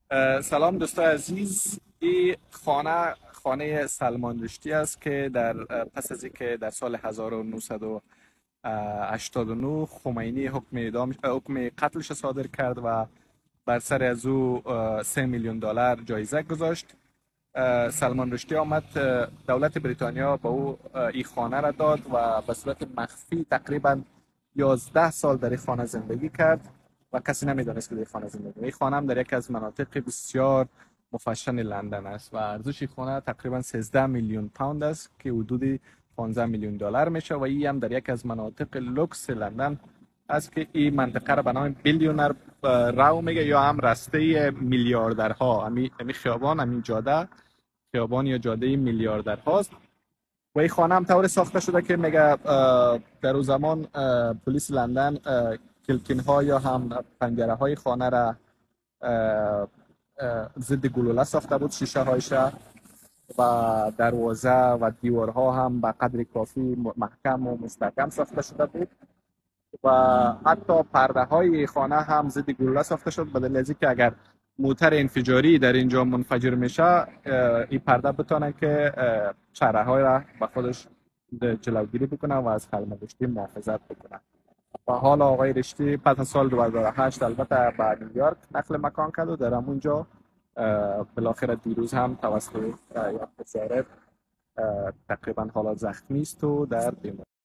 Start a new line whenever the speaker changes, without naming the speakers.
سلام دوستای عزیز. این خانه سلمان رشدی است که پس از اینکه در سال 1989 خمینی حکم قتلش صادر کرد و بر سر از او 3 میلیون دلار جایزه گذاشت. سلمان رشدی آمد، دولت بریتانیا به او این خانه را داد و به صورت مخفی تقریبا 11 سال در این خانه زندگی کرد و کسی نمیدانست که در این خانه زندگی کرد. این خانه هم در یکی از مناطق بسیار مفشن لندن است و ارزش این خانه تقریبا 13 میلیون پوند است که حدود 15 میلیون دلار میشه و این هم در یکی از مناطق لوکس لندن است که این منطقه را به نام بیلیونر راو میگه یا هم رسته میلیاردرها. امی خیابان، امی جاده خیابان یا جاده میلیاردر هاست و این خانه هم طور ساخته شده که میگه در اون زمان پلیس لندن کلکین ها یا هم پنجره های خانه را ضد گلوله ساخته بود، شیشه هایش و دروازه و دیوارها هم به قدر کافی محکم و مستحکم ساخته شده بود و حتی پرده های خانه هم ضد گلوله ساخته شد، بدل از که اگر موتر انفجاری در اینجا منفجر میشه این پرده بتونه که چره های را به خودش جلوگیری بکنه و از خلم رشدی محافظت بکنه. و حال آقای رشدی پس از سال 2008 البته به نیویورک نقل مکان کرد و در همونجا بالاخره دیروز هم توسط یک ضابط تقریبا حالا زخمی است و در بیماری